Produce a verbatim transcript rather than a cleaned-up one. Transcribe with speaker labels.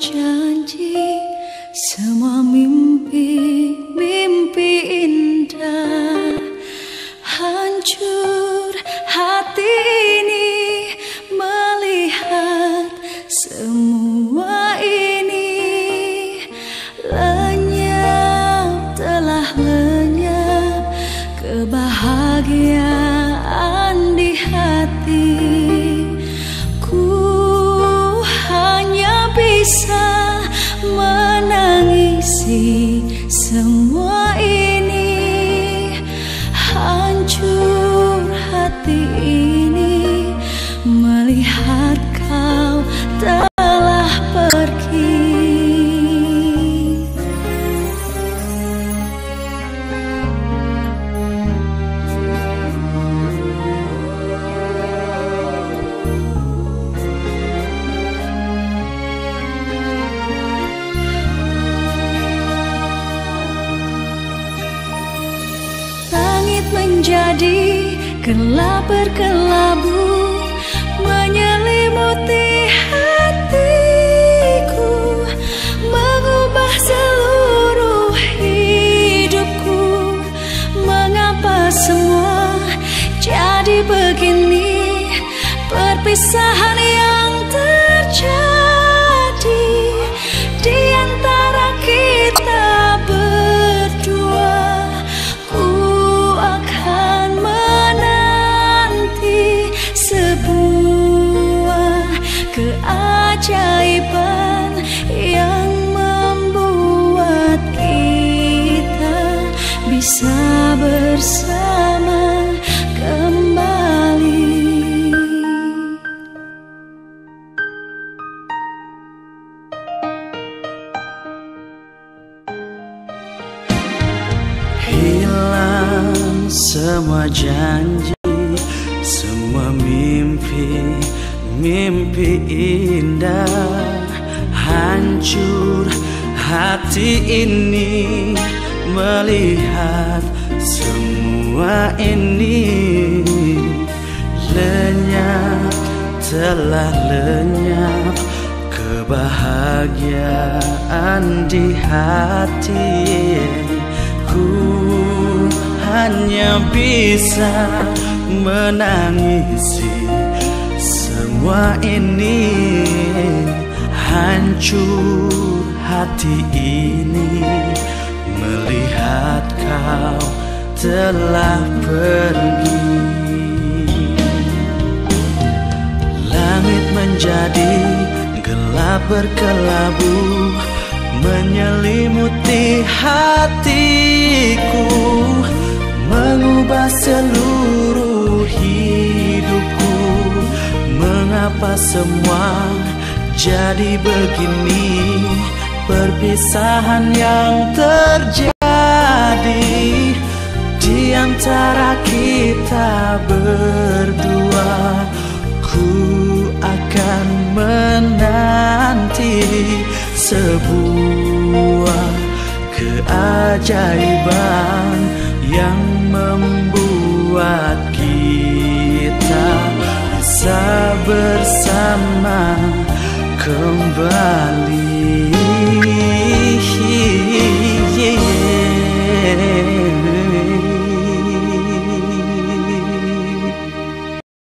Speaker 1: janji, semua mimpi-mimpi indah. Hancur hati ini melihat semua ini. Lenyap, telah lenyap kebahagiaan di hati. Ku hanya bisa menangisi semua ini. Hancur hati ini melihat kau telah pergi. Menjadi gelap berkelabu, menyelimuti hatiku, mengubah seluruh hidupku. Mengapa semua jadi begini? Perpisahan yang terjadi di antara kita berdua. Sebuah keajaiban yang membuat kita bisa bersama kembali.
Speaker 2: Hilang semua janji, semua mimpi, mimpi indah. Hancur hati ini melihat semua ini. Lenyap, telah lenyap kebahagiaan di hati. Ku hanya bisa menangisi semua ini. Hancur hati ini melihat kau telah pergi. Langit menjadi gelap berkelabu, menyelimuti hatiku, mengubah seluruh hidupku. Mengapa semua jadi begini? Perpisahan yang terjadi di antara kita berdua. Ku akan menanti sebuah keajaiban yang membuat kita bisa bersama kembali.